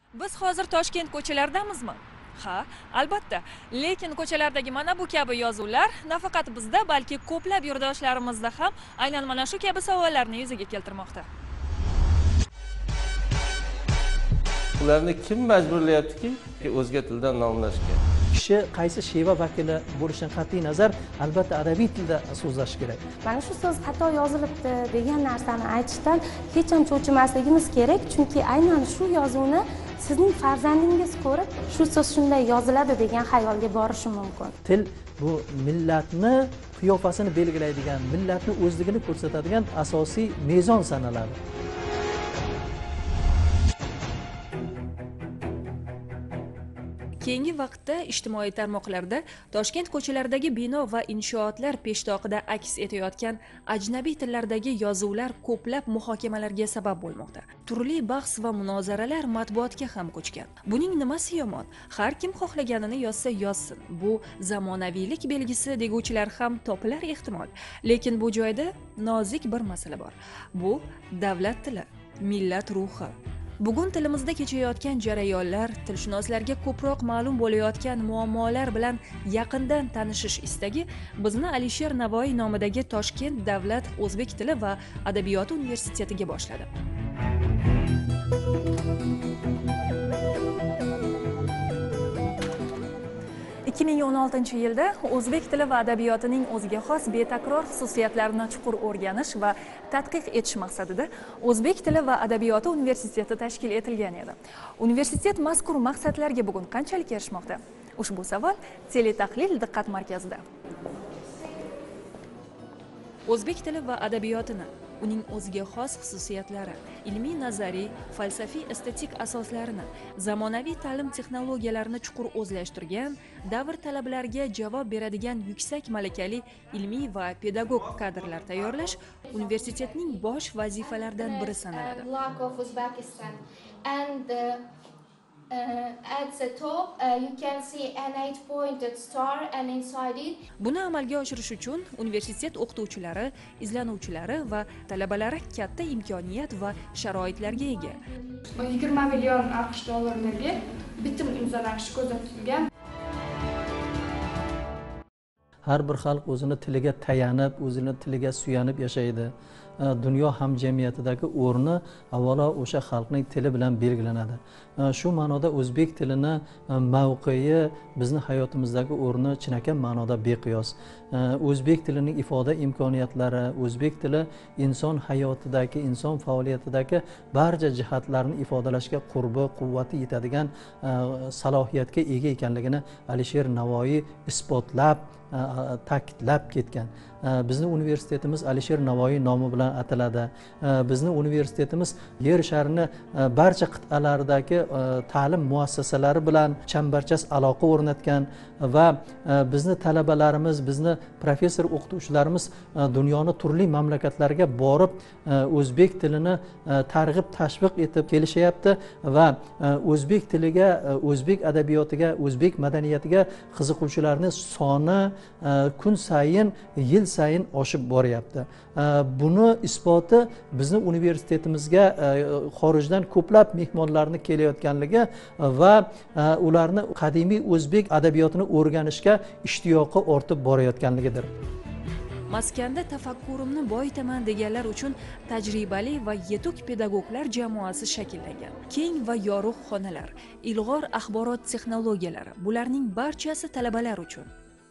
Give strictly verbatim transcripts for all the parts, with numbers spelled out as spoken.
Biz hozir Toshkent ko'chalaridamizmi? Ha, albatta. Lekin ko'chalardagi mana bu kabi yozuvlar nafaqat bizda, balki ko'plab yurdoshlarimizda ham aynan mana shu kabi savollarni yuzaga keltirmoqda. Ularni kim majburlayaptiki o'zga tilda nomlashga? Kishi qaysi sheva vakili bo'lishidan qat'iy nazar albatta adabiy tilda so'zlash kerak. Mana shu so'z xato yozilibdi degan narsani aytishdan hech ham cho'chimasligimiz kerak, chunki aynan shu yozuvni sizning farzandingiz ko'rib, shu so'z shunday yoziladi degan xayolga borishi mumkin. Til bu millatni qiyofasini belgilaydigan, millatni o'zligini ko'rsatadigan asosiy mezon sanaladi. Keyingi vaqtda ijtimoiy tarmoqlarda Toshkent ko'chalaridagi bino va inshootlar peshtoqida aks etayotgan ajnabiy tillardagi yozuvlar ko'plab muhokamalarga sabab bo'lmoqda. Turli bahs va munozaralar matbuotga ham ko'chgan. Buning nimasi yomon? Har kim xohlaganini yozsa yozsin. Bu zamonaviylik belgisi deguvchilar ham topilar ehtimol. Lekin bu joyda nozik bir masala bor. Bu davlat tili, millat ruhi. Bugun tilimizda kechayotgan jarayonlar, tilshunoslarga ko'proq ma'lum bo'layotgan muammolar bilan yaqindan tanishish istagi bizni Alisher Navoiy nomidagi Toshkent davlat o'zbek tili va adabiyoti universitetiga boshladi. ikki ming o'n oltinchi yilda o'zbek tili va adabiyotining o'ziga xos betakror xususiyatlarini chuqur o'rganish va tadqiq etish maqsadida O'zbek tili va adabiyoti universiteti tashkil etilgan edi. Universitet mazkur maqsadlarga bugun qanchalik erishmoqda? Ushbu savol teletahlil diqqat markazida. O'zbek tili va adabiyotini, uning o'ziga xos xususiyatlari, ilmiy nazariy, falsafiy estetik asoslarini, zamonaviy ta'lim texnologiyalarini chuqur o'zlashtirgan, davr talablariga javob beradigan yuksak malakali ilmiy va pedagog kadrlar tayyorlash universitetning bosh vazifalaridan biri sanaladi. Uh, at the top uh, you can see an eight-pointed star and inside it. Buni amalga oshirish uchun universitet o'qituvchilari, izlanuvchilari va talabalari katta imkoniyat va sharoitlarga ega. yigirma million AQSh dollarini bitim imzolanishi ko'zda tutilgan. Har bir xalq o'zini tiliga tayanib, o'zini tiliga suyanib yashaydi. Dunyo hamjamiyatidagi o'rni avvalo o'sha xalqning tili bilan belgilanadi. Shu ma'noda o'zbek tilini mavqei bizni hayotimizdagi o'rni chinakam ma'noda beqiyos. O'zbek tilining ifoda imkoniyatlari, o'zbek tili inson hayotidagi, inson faoliyatidagi barcha jihatlarni ifodalashga qurbi, quvvati yetadigan salohiyatga ega ekanligini Alisher Navoiy isbotlab, ta'kidlab ketgan. Bizni universitetimiz Alisher Navoiy nomi bilan ataladi. Bizni universitetimiz yer sharini barcha qit'alaridagi ta'lim muassasalari bilan chambarchas aloqa o'rnatgan va bizni talabalarimiz, bizni professor o'qituvchilarimiz dunyoni turli mamlakatlariga borib o'zbek tilini targ'ib tashviq etib kelishyapti va o'zbek tiliga, o'zbek adabiyotiga, o'zbek madaniyatiga qiziquvchilarning soni kun sayin, yil sayin oshib boryapti. Buni isboti bizni universitetimizga xorijdan ko'plab mehmonlarni kelayotganligi va ularni qadimiy o'zbek adabiyotini o'rganishga ishtiyoqi ortib borayotganligidir. Maskanda tafakkurimni boyitaman deganlar uchun tajribali va yetuk pedagoglar jamoasi shakllangan. Keng va yorug' xonalar, ilg'or axborot texnologiyalari, bularning barchasi talabalar uchun.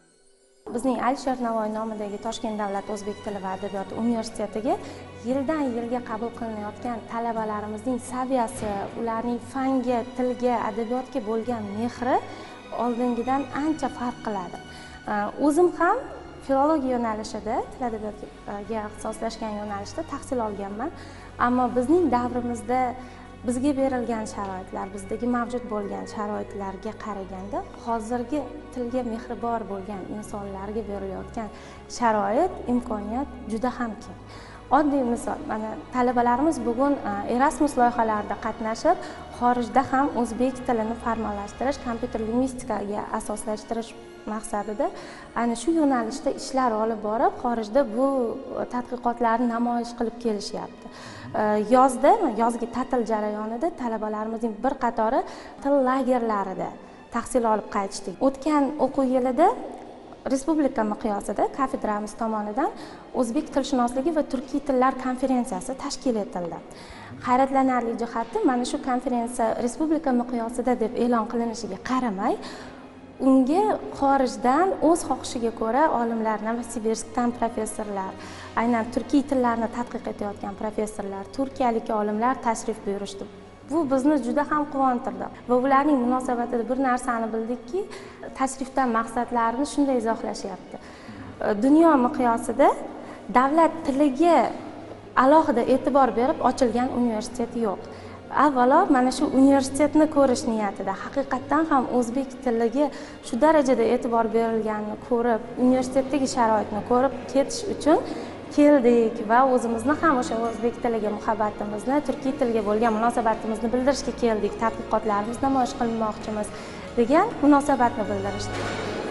Bizning Alisher Navoiy nomidagi Toshkent davlat o'zbek tili va adabiyoti universitetiga yildan yilga qabul qilinayotgan talabalarimizning saviyasi, ularning fanga, tilga, adabiyotga bo'lgan mehri oldingidan ancha farq qiladi. O'zim ham filologiya yo'nalishida, til adabiyotga ixtisoslashgan yo'nalishda tahsil olganman, ammo bizning davrimizda bizga berilgan sharoitlar, bizdagi mavjud bo'lgan sharoitlarga qaraganda hozirgi tilga mehribon bo'lgan insonlarga berilayotgan sharoit, imkoniyat juda ham keng. Oddiy misol, mana talabalarimiz bugun Erasmus loyihalarida qatnashib, xorijda ham o'zbek tilini formallashtirish, kompyuter lingvistikaga asoslashtirish maqsadida ana shu yo'nalishda ishlar olib borib, xorijda bu tadqiqotlarni namoyish qilib kelishyapti. Yozda, yozgi ta'til jarayonida talabalarimizning bir qatori til lagerlarida tahsil olib qaytishdi. O'tgan o'quv yilida respublika miqyosida kafedramiz tomonidan o'zbek tilshunosligi va turkiy tillar konferensiyasi tashkil etildi. Hayratlanarli jihati, mana shu konferensiya respublika miqyosida deb e'lon qilinishiga qaramay, unga xorijdan o'z xohishiga ko'ra olimlar, Novosibirskdan professorlar, aynan turkiy tillarni tadqiq etayotgan professorlar, turkiyalik olimlar tashrif buyurishdi. Bu bizni juda ham quvontirdi va ularning munosabatida bir narsani bildikki, tashrifdan maqsadlarini shunday izohlashyapti. Dunyo miqyosida davlat tiliga alohida e'tibor berib ochilgan universitet yo'q. Avvalo mana shu universitetni ko'rish niyatida haqiqatdan ham o'zbek tiliga shu darajada e'tibor berilganini ko'rib, universitetdagi sharoitni ko'rib ketish uchun keldik va o'zimizni ham o'sha o'zbek tiliga muhabbatimizni, turkiy tilga bo'lgan munosabatimizni bildirishga keldik, tadqiqotlarimizni namoyish qilmoqchimiz degan munosabatni bildirishdi.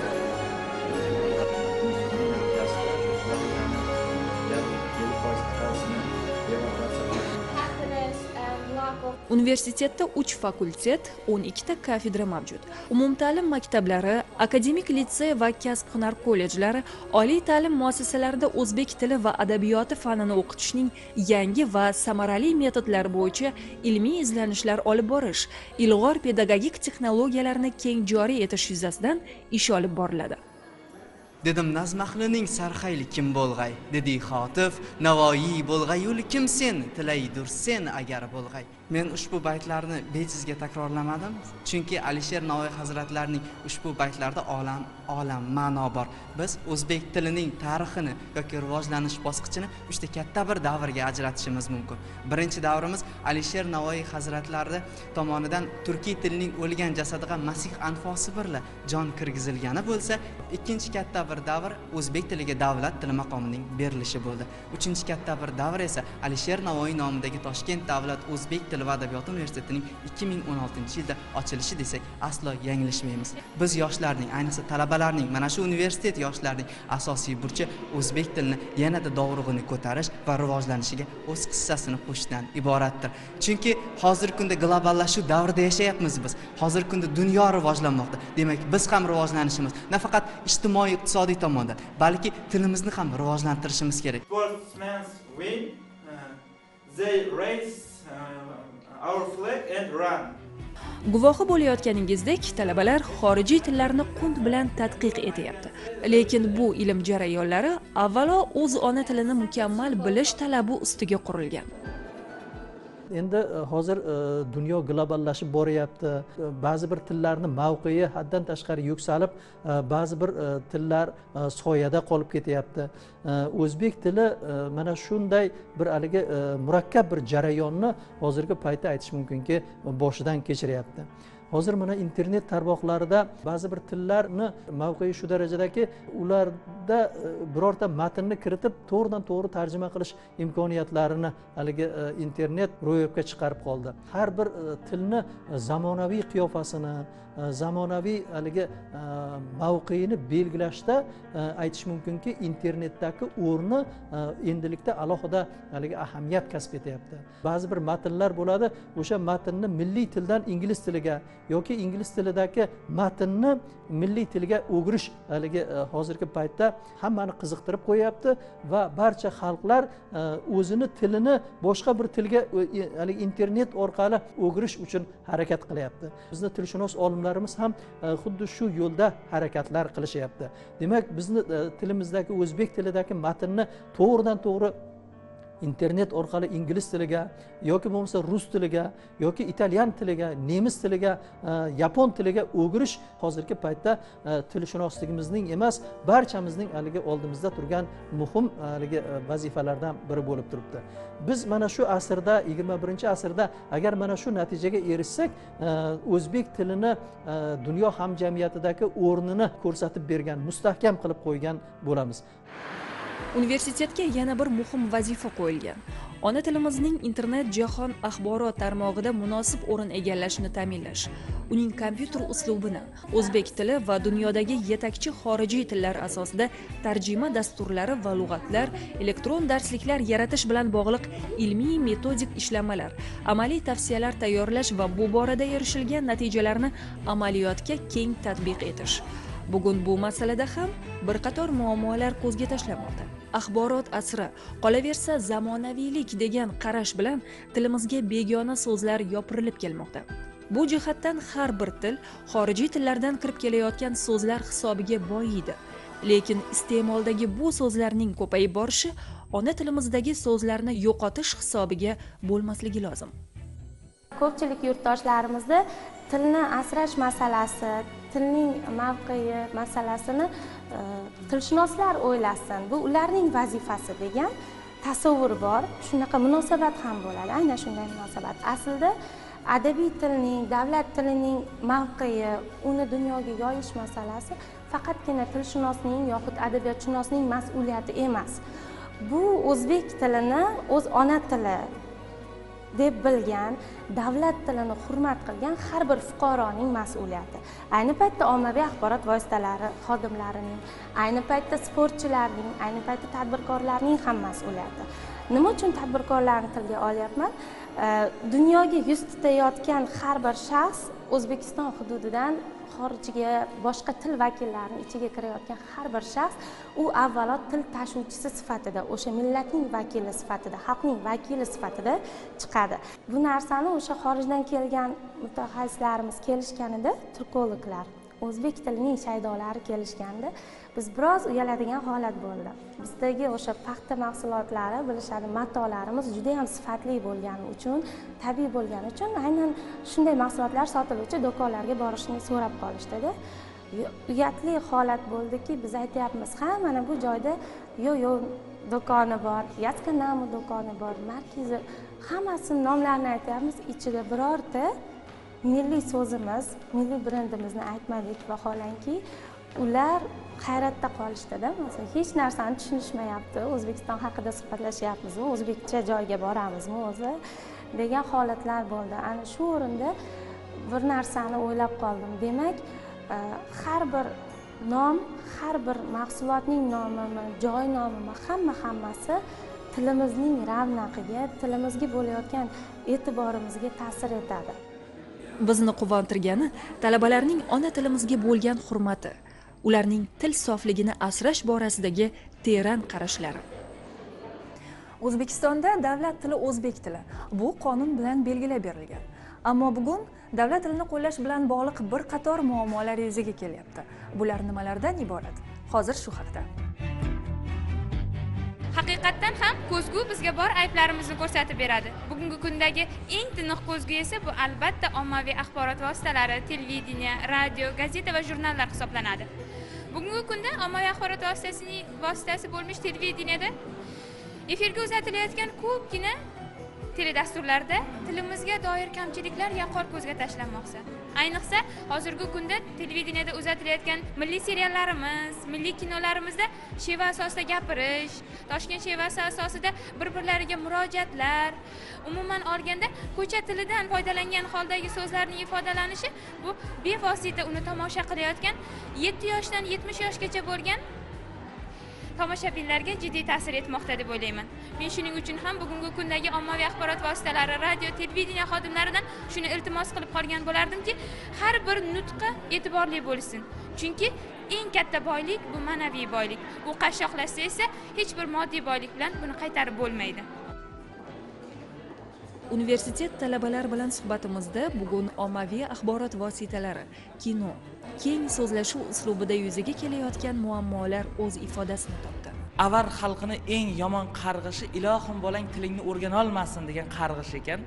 Universitetda uch fakultet, o'n ikkita kafedra mavjud. Umumta'lim maktablari, akademik litsey va kasb-hunar kollejlari, oliy ta'lim muassasalarida o'zbek tili va adabiyoti fanini o'qitishning yangi va samarali metodlari bo'yicha ilmiy izlanishlar olib borish, ilg'or pedagogik texnologiyalarni keng joriy etish yuzasidan ish olib boriladi. Dedim nazm ahlining sarxayli kim bo'lg'ay, dedi Xotif, Navoiy bo'lg'ayul kim sen, tilaydur sen agar bo'lg'ay. Men ushbu baytlarni bejizga takrorlamadim, chunki Alisher Navoiy hazratlarining ushbu baytlarda olam olam ma'no bor. Biz o'zbek tilining tarixini yoki rivojlanish bosqichini uchta katta bir davrga ajratishimiz mumkin. Birinchi davrimiz Alisher Navoiy hazratlari tomonidan turkiy tilining o'lgan jasadiga masih anfosi birla jon kirgizilgani bo'lsa, ikkinchi katta bir davr o'zbek tiliga davlat tili maqomining berilishi bo'ldi. Uchinchi katta bir davr esa Alisher Navoiy nomidagi Toshkent davlat o'zbek tili va adabiyot universitetining ikki ming o'n oltinchi yilda ochilishi desak aslo yanglishmaymiz. Biz yoshlarning, ayniqsa talabalarning, mana shu universitet yoshlarining asosiy burchi o'zbek tilini yanada dovrug'ini ko'tarish va rivojlanishiga o'z hissasini qo'shishdan iboratdir. Chunki hozirgi kunda globallashuv davrida yashayapmiz biz. Hozirgi kunda dunyo rivojlanmoqda. Demak, biz ham rivojlanishimiz nafaqat ijtimoiy iqtisodiy tomondan, balki tilimizni ham rivojlantirishimiz kerak. Our flag and run. Guvohi bo'layotganingizdek, talabalar xorijiy tillarni qunt bilan tadqiq etyapti. Lekin bu ilm jarayonlari avvalo o'z ona tilini mukammal bilish talabi ustiga qurilgan. Endi hozir dunyo globallashib boryapti. Ba'zi bir tillarning mavqei haddan tashqari yuksalib, ba'zi bir tillar soyada qolib ketyapti. O'zbek tili mana shunday bir haligi murakkab bir jarayonni hozirgi paytda aytish mumkinki, boshidan kechiryapti. Hozir mana internet tarmoqlarida ba'zi bir tillarni mavqei shu darajadaki, ularda birorta matnni kiritib to'g'ridan to'g'ri tarjima qilish imkoniyatlarini haligi internet ro'yobga chiqarib qoldi. Har bir tilni zamonaviy qiyofasini, zamonaviy haligi mavqeini belgilashda aytish mumkinki, internetdagi o'rni endilikda alohida haligi ahamiyat kasb etyapti. Ba'zi bir matnlar bo'ladi, o'sha matnni milliy tildan ingliz tiliga yoki ingliz tilidagi matnni milliy tilga o'girish haligi hozirgi paytda hammani qiziqtirib qo'yapti va barcha xalqlar o'zini tilini boshqa bir tilga haligi internet orqali o'girish uchun harakat qilyapti. Bizni tilshunos olimlarimiz ham xuddi shu yo'lda harakatlar qilishyapti. Demak, bizni tilimizdagi o'zbek tilidagi matnni to'g'ridan to'g'ri internet orqali ingliz tiliga yoki bo'lmasa rus tiliga yoki italyan tiliga, nemis tiliga, yapon tiliga o'girish hozirgi paytda tilshunosligimizning emas, barchamizning haligi oldimizda turgan muhim haligi vazifalardan biri bo'lib turibdi. Biz mana shu asrda, yigirma birinchi asrda agar mana shu natijaga erishsak, o'zbek tilini dunyo hamjamiyatidagi o'rnini ko'rsatib bergan, mustahkam qilib qo'ygan bo'lamiz. Universitetga yana bir muhim vazifa qo'yilgan. Ona tilimizning internet jahon axborot tarmog'ida munosib o'rin egallashini ta'minlash, uning kompyuter uslubini, o'zbek tili va dunyodagi yetakchi xorijiy tillar asosida tarjima dasturlari va lug'atlar, elektron darsliklar yaratish bilan bog'liq ilmiy metodik ishlanmalar, amaliy tavsiyalar tayyorlash va bu borada erishilgan natijalarni amaliyotga keng tatbiq etish. Bugun bu masalada ham bir qator muammolar ko'zga tashlanmoqda. Axborot asri, qolaversa zamonaviylik degan qarash bilan tilimizga begona so'zlar yopirilib kelmoqda. Bu jihatdan har bir til xorijiy tillardan kirib kelayotgan so'zlar hisobiga boyiydi. Lekin iste'moldagi bu so'zlarning ko'payib borishi ona tilimizdagi so'zlarni yo'qotish hisobiga bo'lmasligi lozim. Ko'pchilik yurtdoshlarimizda tilni asrash masalasi, tilning mavqei masalasini e, tilshunoslar o'ylasin, bu ularning vazifasi degan tasavvur bor. Shunaqa munosabat ham bo'ladi, aynan shunday munosabat. Aslida adabiy tilning, davlat tilining mavqei, uni dunyoga yoyish masalasi faqatgina tilshunosning yoxud adabiyotshunosning mas'uliyati emas. Bu o'zbek tilini o'z ona tili deb bilgan, davlat tilini hurmat qilgan har bir fuqaroning mas'uliyati. Ayni paytda ommaviy axborot vositalari xodimlarining, ayni paytda sportchilarning, ayni paytda tadbirkorlarning ham mas'uliyati. Nima uchun tadbirkorlarni tilga olyapman? Dunyoga yuz tutayotgan har bir shaxs O'zbekiston hududidan xorijga boshqa til vakillarini ichiga kirayotgan har bir shaxs u avvalo til tashuvchisi sifatida, o'sha millatning vakili sifatida, xalqning vakili sifatida chiqadi. Bu narsani o'sha xorijdan kelgan mutaxassislarimiz kelishganida, turkologlar, o'zbek tilining shaydolari kelishganda biz biroz uyaladigan holat bo'ldi. Bizdagi o'sha paxta mahsulotlari, bilishadi, matolarimiz juda ham sifatli bo'lgani uchun, tabiiy bo'lgani uchun aynan shunday mahsulotlar sotiluvchi do'konlarga borishni so'rab qolishdi-da. Uyatli holat bo'ldiki, biz aytayapmiz, ha, mana bu joyda yo-yo do'koni bor, Yatskanami do'koni bor, Markizi, hammasini nomlarini aytayapmiz, ichida birorta milliy so'zimiz, milliy brendimizni aytmadik vaholanki, ular hayratda qolishdi-da. Masalan, hech narsani tushunishmayapti, O'zbekiston haqida suhbatlashyapmizmi, o'zbekcha joyga boramizmi o'zi degan holatlar bo'ldi. Ana shu o'rinda bir narsani o'ylab qoldim. Demak, har bir nom, har bir mahsulotning nomimi, joy nomimi, hamma hammasi tilimizning ravnaqiga, tilimizga bo'layotgan e'tiborimizga ta'sir etadi. Bizni quvontirgani talabalarning ona tilimizga bo'lgan hurmati, ularning til sofligini asrash borasidagi teran qarashlari. O'zbekistonda davlat tili o'zbek tili. Bu qonun bilan belgilab berilgan. Ammo bugun davlat tilini qo'llash bilan bog'liq bir qator muammolar yuzaga kelyapti. Bular nimalardan iborat? Hozir shu haqda. Haqiqatdan ham ko'zgu bizga bor ayblarimizni ko'rsatib beradi. Bugungi kundagi eng tiniq ko'zgu esa bu albatta ommaviy axborot vositalari, televideniya, radio, gazeta va jurnallar hisoblanadi. Bugungi kunda ommaviy axborot vositasining vositasi bo'lmish televideniyada efirga uzatilayotgan ko'pgina teledasturlarda tilimizga doir kamchiliklar yaqqol ko'zga tashlanmoqda. Ayniqsa hozirgi kunda televideniyada uzatilayotgan milliy seriallarimiz, milliy kinolarimizda sheva asosida gapirish, Toshkent shevasi asosida bir-birlariga murojaatlar, umuman olganda ko'cha tilidan foydalangan holdagi so'zlarning ifodalanishi bu bevosita uni tomosha qilayotgan yetti yoshdan yetmish yoshgacha bo'lgan tomoshabinlarga jiddiy ta'sir etmoqda deb o'ylayman. Men shuning uchun ham bugungi kundagi ommaviy axborot vositalari, radio, televideniya xodimlaridan shuni iltimos qilib qolgan bo'lardimki, har bir nutqqa e'tiborli bo'lsin. Chunki eng katta boylik bu ma'naviy boylik. U qashshoqlashsa esa hech bir moddiy boylik bilan buni qaytarib bo'lmaydi. Universitet talabalar bilan suhbatimizda bugun ommaviy axborot vositalari, kino, keng so'zlashuv uslubida yuzaga kelayotgan muammolar o'z ifodasini topdi. Avar xalqini eng yomon qarg'ishi ilohim bolang tilingni o'rgana olmasin degan qarg'ish ekan.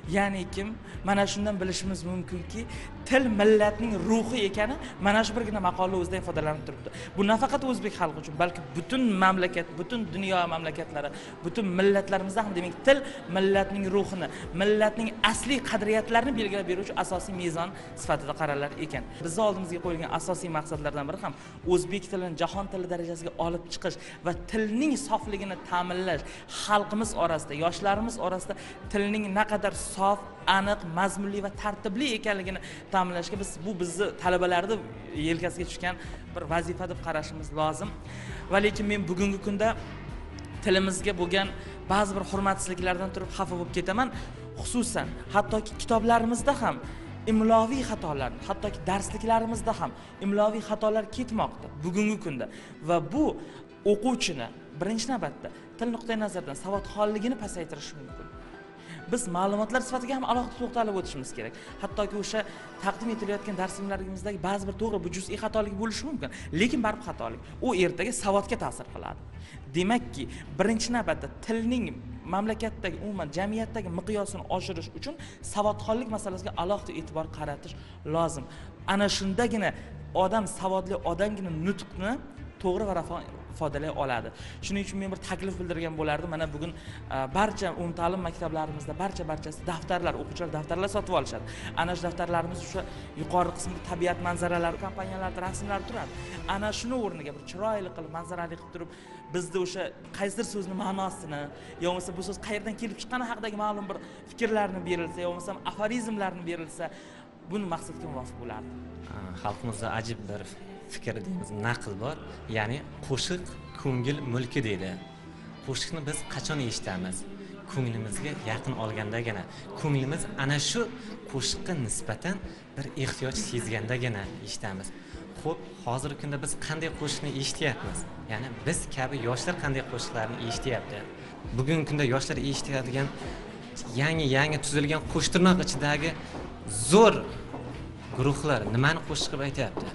Ya'ni kim? Mana shundan bilishimiz mumkinki, til millatning ruhi ekani mana shu birgina maqola o'zidan ifodalanib turibdi. Bu nafaqat o'zbek xalqi uchun, balki butun mamlakat, butun dunyo mamlakatlari, butun millatlarimizda ham demak til millatning ruhini, millatning asliy qadriyatlarini belgilab beruvchi asosiy mezon sifatida qaralar ekan. Bizning oldimizga qo'yilgan asosiy maqsadlardan biri ham o'zbek tilini jahon tili darajasiga olib chiqish va tilning sofligini ta'minlash, xalqimiz orasida, yoshlarimiz orasida tilning naqadar sof, aniq, mazmunli va tartibli ekanligini ta'minlashga biz bu bizni talabalarni yelkasiga tushgan bir vazifa deb qarashimiz lozim. Va lekin men bugungi kunda tilimizga bo'lgan ba'zi bir hurmatsizliklardan turib xafa bo'lib ketaman. Xususan, hattoki kitoblarimizda ham imloviy xatolar, hattoki darsliklarimizda ham imloviy xatolar ketmoqda bugungi kunda va bu o'quvchini birinchi navbatda til nuqtai nazaridan savodxonligini pasaytirishi mumkin. Biz ma'lumotlar sifatiga ham alohida to'xtalib o'tishimiz kerak. Hattoki o'sha taqdim etilayotgan darslarimizda ba'zi bir to'g'ri bu juz'iy xatolik bo'lishi mumkin, lekin baribir xatolik. U ertaga savodga ta'sir qiladi. Demakki, birinchi navbatda tilning mamlakatdagi, umuman jamiyatdagi miqyosini oshirish uchun savodxonlik masalasiga alohida e'tibor qaratish lozim. Ana shundagina odam savodli odamgina nutqni to'g'ri va rafa ifodalay oladi. Shuning uchun men bir taklif bildirgan bo'lardim. Mana bugun barcha umumta'lim maktablarimizda barcha barchasi daftarlar, o'quvchilar daftarlar sotib olishadi. Ana shu daftarlarimiz o'sha yuqori qismida tabiat manzaralari, kompaniyalar rasmlari turadi. Ana shuni o'rniga bir chiroyli qilib, manzarali qilib turib, bizda o'sha qaysidir so'zning ma'nosini, yo bo'lmasa bu so'z qayerdan kelib chiqqani haqidagi ma'lum bir fikrlarni berilsa, yo bo'lmasa aforizmlarni berilsa, buni maqsadga muvofiq bo'lardi. Xalqimizda ajib bir fikr deymiz, naql bor. Ya'ni qo'shiq ko'ngil mulki deydi. Qo'shiqni biz qachon eshitamiz? Ko'nglimizga yaqin olgandagina, ko'nglimiz ana shu qo'shiqqa nisbatan bir ehtiyoj sezgandagina eshitamiz. Xo'p, hozirgi kunda biz qanday qo'shiqni eshityapmiz? Ya'ni biz kabi yoshlar qanday qo'shiqlarni eshityapti? Bugungi kunda yoshlar eshitadigan yangi-yangi tuzilgan qo'shtirnoq ichidagi zo'r guruhlar nimani qo'shiq qilib aytyapti?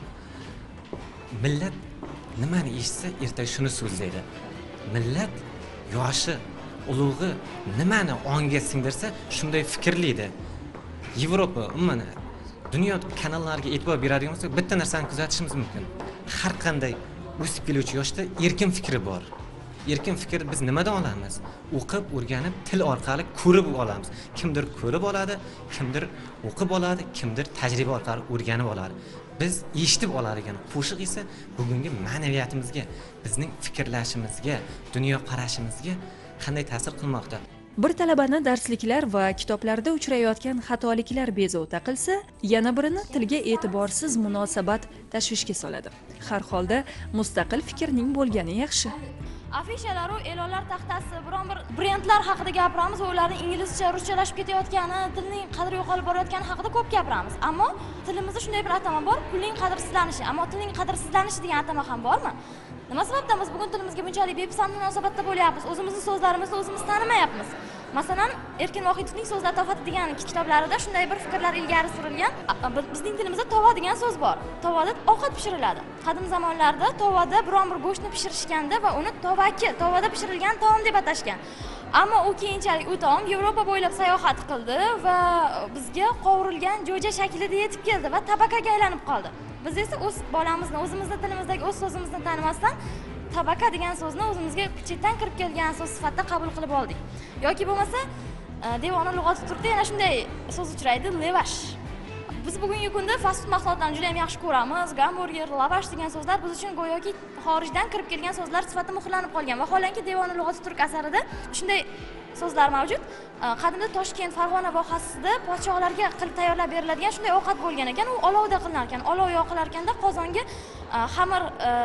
Millat nimani eshitsa ertaga shuni so'zlaydi. Millat yoshi, ulug'i nimani ongiga singdirsa shunday fikrlaydi. Yevropa, umuman dunyo kanallariga e'tibor beradigan bo'lsak, bitta narsani kuzatishimiz mumkin. Har qanday o'sib keluvchi yoshda erkin fikri bor. Erkin fikr biz nimadan olamiz? O'qib, o'rganib, til orqali ko'rib olamiz. Kimdir ko'rib oladi, kimdir o'qib oladi, kimdir tajriba orqali o'rganib oladi. Biz eshitib oladigan qo'shiq esa bugungi ma'naviyatimizga, bizning fikrlashimizga, dunyo qarashimizga qanday ta'sir qilmoqda? Bir talabani darsliklar va kitoblarda uchrayotgan xatoliklar bezovta qilsa, yana birini tilga e'tiborsiz munosabat tashvishga soladi. Har holda mustaqil fikrning bo'lgani yaxshi. Afishalar va e'lonlar taxtasi, biron bir brendlar haqida gapiramiz va ularning inglizcha, ruschalashib ketayotgani, tilning qadri yo'qolib borayotgani haqida ko'p gapiramiz. Ammo tilimizda shunday bir atama bor, pulning qadrsizlanishi. Ammo tilning qadrsizlanishi degan atama ham bormi? Nima sababdan biz bugun tilimizga bunchalik bepisand munosabatda bo'lyapmiz? O'zimizning so'zlarimizni o'zimiz tanimayapmiz. Masalan, Erkin Vohidovning So'zlar tofati degan kitoblarida shunday bir fikrlar ilgari surilgan. Bizning tilimizda tova degan so'z bor. Tovada ovqat pishiriladi. Qadim zamonlarda tovada biron bir go'shtni pishirishganda va uni tovaki, tovada pishirilgan taom deb atashgan. Ammo u keyinchalik u taom Yevropa bo'ylab sayohat qildi va bizga qovurilgan jo'ja shaklida yetib keldi va tabakaga aylanib qoldi. Biz esa o'z bolamizni, o'zimizning tilimizdagi o'z so'zimizni tanimasdan tabaka degan so'zni o'zimizga chetdan kirib kelgan so'z sifatida qabul qilib oldik. Yoki bo'lmasa, devona lug'ati turkida yana shunday so'z uchraydi, levash. Biz bugungi kunda fast food mahsulotlarini juda ham yaxshi ko'ramiz. Gamburger, lavash degan so'zlar biz uchun go'yoki xorijdan kirib kelgan so'zlar sifatida muhrlanib qolgan. Vaholanki devona lug'ati turk asarida shunday so'zlar mavjud. Qadimda Toshkent, Farg'ona vohasida podshohlarga qilib tayyorlab beriladigan shunday ovqat bo'lgan ekan. U olovda qilinar ekan. Olov yoqilar ekanda qozonga xamir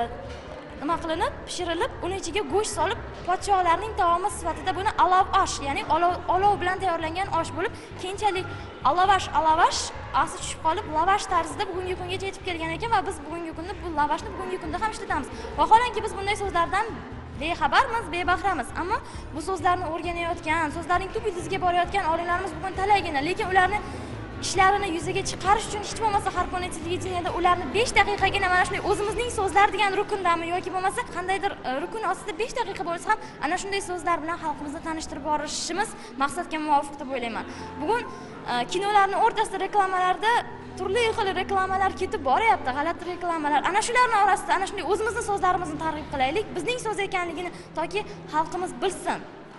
nima qilinib, pishirilib, uni ichiga go'sht solib, podshohlarning taomi sifatida buni alav osh, ya'ni olov olov bilan tayyorlangan osh bo'lib, keyinchalik alavash, alavash asli tushib qolib, lavash tarzida bugungi kungacha yetib kelgan ekan va biz bugungi kunda bu lavashni bugungi kunda ham ishlatamiz. Vaholanki biz bunday so'zlardan bexabarmiz, bebahramiz, ammo bu so'zlarni o'rganayotgan, so'zlarning tub ildiziga borayotgan olimlarimiz bugun talaygina, lekin ularni ishlarini yuzaga chiqarish uchun hech bo'lmasa har kuni televideniyada ularni besh daqiqagina mana shunday o'zimizning so'zlar degan rukundami yoki bo'lmasa qandaydir rukun ostida besh daqiqa bo'lsa ham ana shunday so'zlar bilan xalqimizni tanishtirib borishimiz maqsadga muvofiq deb o'ylayman. Bugun kinolarning o'rtasida reklamalarda turli xil reklamalar ketib boryapti, g'alati reklamalar. Ana shularning orasida ana shunday o'zimizning so'zlarimizni targ'ib qilaylik, bizning so'z ekanligini toki xalqimiz bilsin.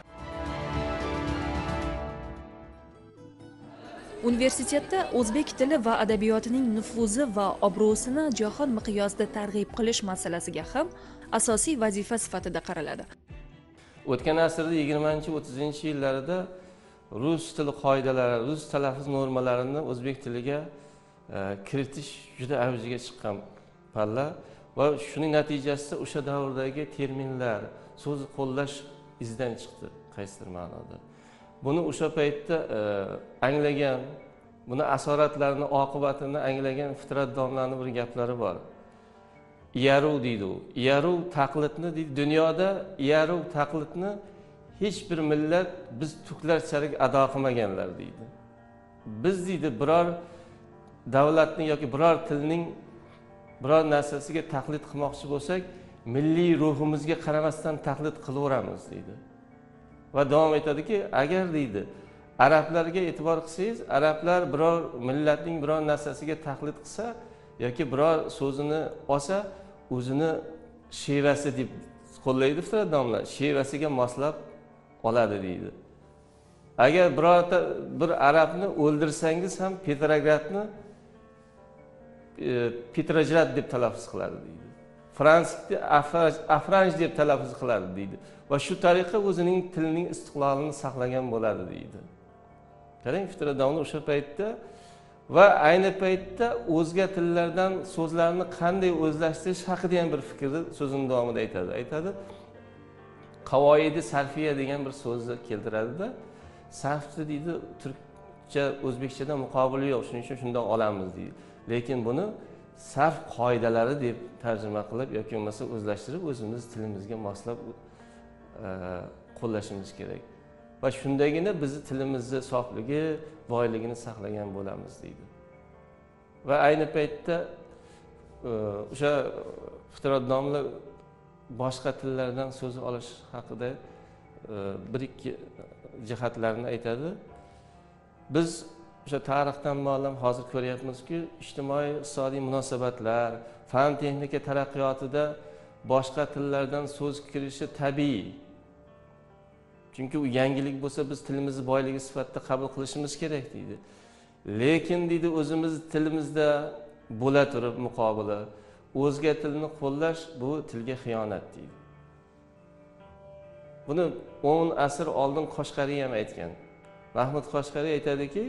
Universitetda o'zbek tili va adabiyotining nufuzi va obro'sini jahon miqyosida targ'ib qilish masalasiga ham asosiy vazifa sifatida qaraladi. O'tgan asrda yigirmanchi o'ttizinchi yillarida rus tili qoidalari, rus talaffuz normalarini o'zbek tiliga kiritish juda avjiga chiqqan palla va shuning natijasida o'sha davrdagi terminlar, so'z qo'llash izdan chiqdi qaysidir ma'noda. Buni o'sha paytda anglagan, buni asoratlarini, oqibatini anglagan Fitrat domlaning bir gaplari bor. Iyaruv deydi u. Iyaruv taqlidni deydi. Dunyoda iyaruv taqlidni hech bir millat biz turklarchalik ado qilmaganlar deydi. Biz deydi biror davlatning yoki biror tilning biror narsasiga taqlid qilmoqchi bo'lsak, milliy ruhimizga qaramasdan taqlid qilaveramiz deydi. Va davom etadiki, agar deydi arablarga e'tibor qilsangiz, arablar biror millatning biror narsasiga taqlid qilsa yoki biror so'zini olsa, o'zini shevasi deb qo'llaydi Fitrat domla, shevasiga moslab oladi deydi. Agar birorta bir arabni o'ldirsangiz ham Petrogradni Petrograd deb talaffuz qiladi deydi. Fransiyada Afranj deb talaffuz qiladi deydi. Va shu tariqa o'zining tilining istiqlolini saqlagan bo'ladi deydi. Qarang, Fitrat domla o'sha paytda va ayni paytda o'zga tillardan so'zlarni qanday o'zlashtirish haqida ham bir fikrni so'zining davomida aytadi. Aytadi, qavoidi sarfiya degan bir so'zni keltiradi-da, sarfni deydi turkcha, o'zbekchada muqobili yo'q, shuning uchun shundan olamiz deydi. Lekin buni sarf qoidalari deb tarjima qilib yoki bo'lmasa o'zlashtirib o'zimiz tilimizga moslab qo'llashimiz kerak. Va shundagina bizni tilimizni sofligi, boyligini saqlagan bo'lamiz deydi. Va ayni paytda o'sha Fitrat domla boshqa tillardan so'z olish haqida bir ikki jihatlarni aytadi. Biz o'sha tarixdan ma'lum hozir ko'ryapmizki, ijtimoiy iqtisodiy munosabatlar, fan texnika taraqqiyotida boshqa tillardan so'z kirishi tabiiy. Chunki u yangilik bo'lsa, biz tilimizni boyligi sifatida qabul qilishimiz kerak deydi. Lekin deydi, o'zimiz tilimizda bo'la turib muqobili o'zga tilni qo'llash bu tilga xiyonat deydi. Buni o'n asr oldin Qoshqariy ham aytgan. Mahmud Qoshqariy aytadiki,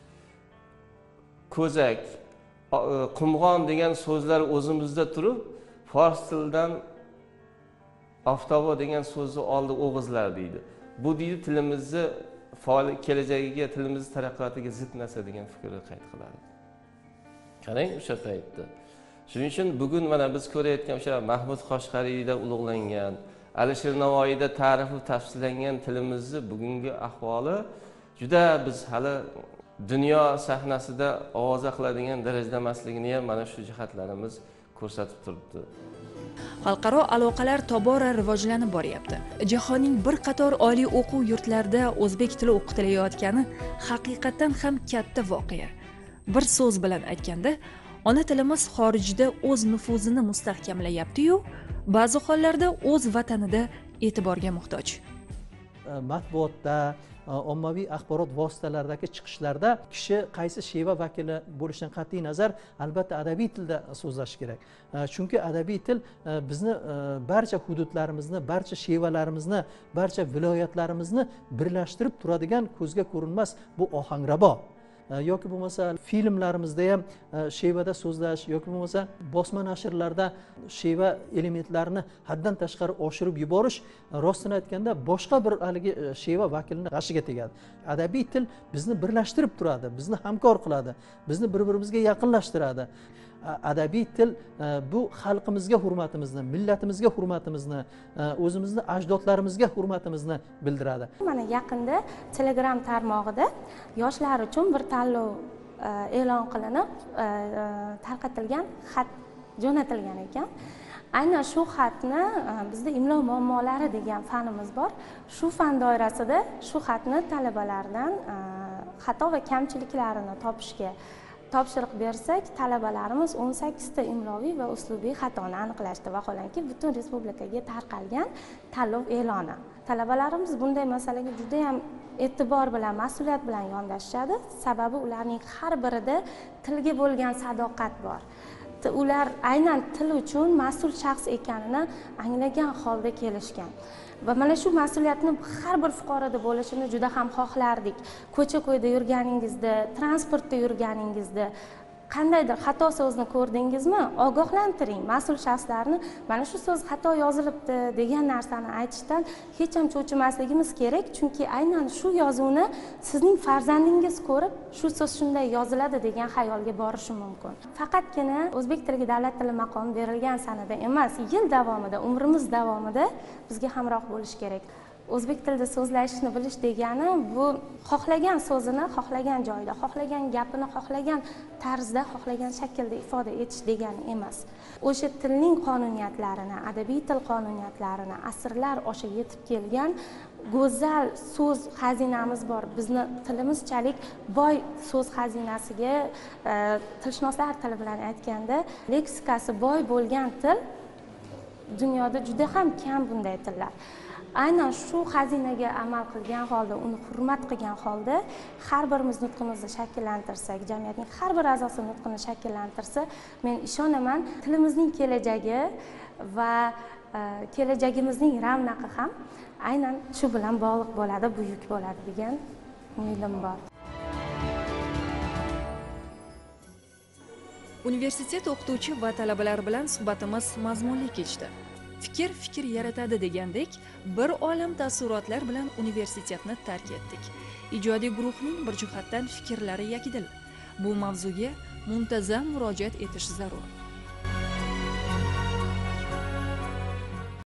ko'zak, qumg'on degan so'zlar o'zimizda turib, fors tilidan oftobo degan so'zni oldi o'g'izlar deydi. Bu deydi tilimizni faol kelajagiga, tilimiz taraqqiyotiga zid narsa degan fikrni qayd qiladi. Qarang o'sha paytda. Shuning uchun bugun mana biz ko'rayotgan o'sha Mahmud Qoshqariyda ulug'langan, Alisher Navoiyda ta'rifi tafsirlangan tilimizni bugungi ahvoli juda biz hali dunyo sahnasida ovoza qiladigan darajada emasligini ham mana shu jihatlarimiz ko'rsatib turibdi. Xalqaro aloqalar tobora rivojlanib boryapti. Jahonning bir qator oliy o'quv yurtlarida o'zbek tili o'qitilayotgani haqiqatan ham katta voqea. Bir so'z bilan aytganda, ona tilimiz xorijda o'z nufuzini mustahkamlayapti-yu, ba'zi hollarda o'z vatanida e'tiborga muhtoj. Matbuotda, ommaviy axborot vositalaridagi chiqishlarda kishi qaysi sheva vakili bo'lishidan qat'iy nazar albatta adabiy tilda so'zlash kerak. Chunki adabiy til bizni barcha hududlarimizni, barcha shevalarimizni, barcha viloyatlarimizni birlashtirib turadigan ko'zga ko'rinmas bu ohangrabo. Yoki bo'lmasa filmlarimizda ham shevada so'zlash yoki bo'lmasa bosma nashrlarda sheva elementlarini haddan tashqari oshirib yuborish rostini aytganda boshqa bir haligi sheva vakilini g'ashiga tegadi. Adabiy til bizni birlashtirib turadi, bizni hamkor qiladi, bizni bir-birimizga yaqinlashtiradi. Adabiy til bu xalqimizga hurmatimizni, millatimizga hurmatimizni, o'zimizni ajdodlarimizga hurmatimizni bildiradi. Mana yaqinda Telegram tarmog'ida yoshlar uchun bir tanlov e'lon qilinib tarqatilgan xat jo'natilgan ekan. Aynan shu xatni bizda imlo muammolari degan fanimiz bor. Shu fan doirasida shu xatni talabalardan xato va kamchiliklarini topishga topshiriq bersak, talabalarimiz o'n sakkizta imloviy va uslubiy xatoni aniqlashdi. Vaholanki butun respublikaga tarqalgan tanlov e'loni. Talabalarimiz bunday masalaga juda ham e'tibor bilan, mas'uliyat bilan yondashishadi. Sababi ularning har birida tilga bo'lgan sadoqat bor. Ular aynan til uchun mas'ul shaxs ekanini anglagan holda kelishgan. Va mana shu mas'uliyatni har bir fuqaroda bo'lishini juda ham xohlardik. Ko'cha-ko'yda yurganingizda, transportda yurganingizda qandaydir xato so'zni ko'rdingizmi, ogohlantiring mas'ul shaxslarni. Mana shu so'z xato yozilibdi degan narsani aytishdan hech ham cho'chimasligimiz kerak, chunki aynan shu yozuvni sizning farzandingiz ko'rib, shu so'z shunday yoziladi degan xayolga borishi mumkin. Faqatgina o'zbek tiliga davlat tili maqomi berilgan sanada emas, yil davomida, umrimiz davomida bizga hamroh bo'lish kerak. O'zbek tilida so'zlashishni bilish degani bu xohlagan so'zini xohlagan joyda, xohlagan gapini xohlagan tarzda, xohlagan shaklda ifoda etish degani emas. O'sha tilning qonuniyatlarini, adabiy til qonuniyatlarini asrlar osha yetib kelgan go'zal so'z xazinamiz bor. Bizni tilimizchalik boy so'z xazinasiga tilshunoslar tili bilan aytganda leksikasi boy bo'lgan til dunyoda juda ham kam bunday tillar. Aynan shu xazinaga amal qilgan holda, uni hurmat qilgan holda har birimiz nutqimizni shakllantirsak, jamiyatning har bir a'zosi nutqini shakllantirsa, men ishonaman, tilimizning kelajagi va kelajagimizning ravnaqi ham aynan shu bilan bog'liq bo'ladi, buyuk bo'ladi degan umidim bor. Universitet o'qituvchi va talabalar bilan suhbatimiz mazmunli kechdi. Fikr fikr yaratadi degandek, bir olam taassurotlar bilan universitetni tark etdik. Ijodiy guruhning bir jihatdan fikrlari yakdil. Bu mavzuga muntazam murojaat etish zarur.